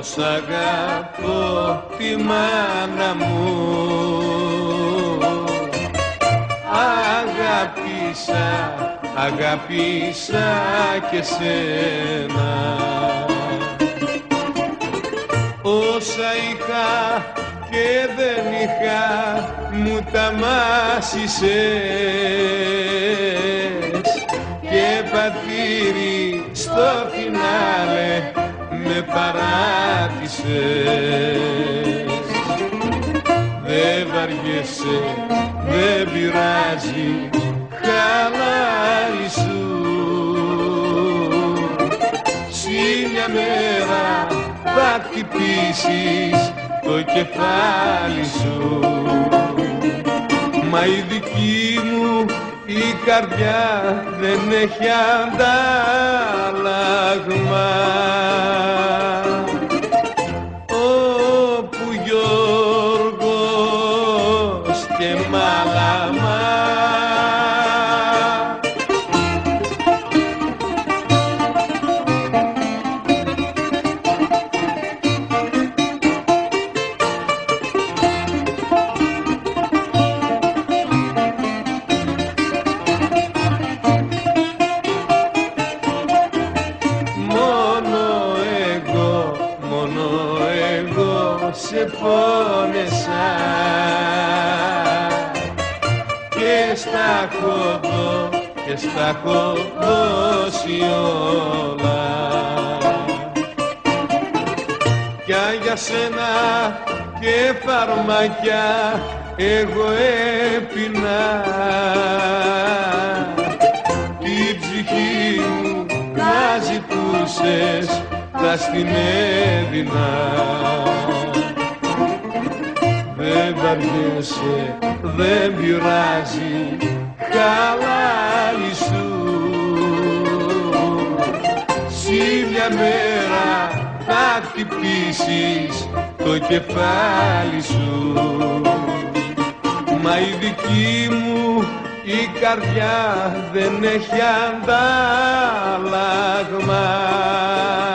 πως αγαπώ τη μάνα μου. Αγάπησα και σένα. Όσα είχα και δεν είχα μου τα μάσησες και πατήρι στο φινάλε με παράτησες. Δεν βαριέσαι, δεν πειράζει, χαλάρι σου. Μια μέρα θα χτυπήσεις το κεφάλι σου. Μα η δική μου η καρδιά δεν έχει αντάλλαγμα. Όπου Γιώργος και Μάλαμα. Σε πόνεσα και στα έχω δώσει όλα. Κι αν για σένα και φαρμακιά εγώ έπινα, την ψυχή μου να ζητούσες θα στην έδινα. Δεν βαριέσαι, δεν πειράζει, χαλάρι σου. Συ μια μέρα θα χτυπήσεις το κεφάλι σου. Μα η δική μου η καρδιά δεν έχει αντάλλαγμα.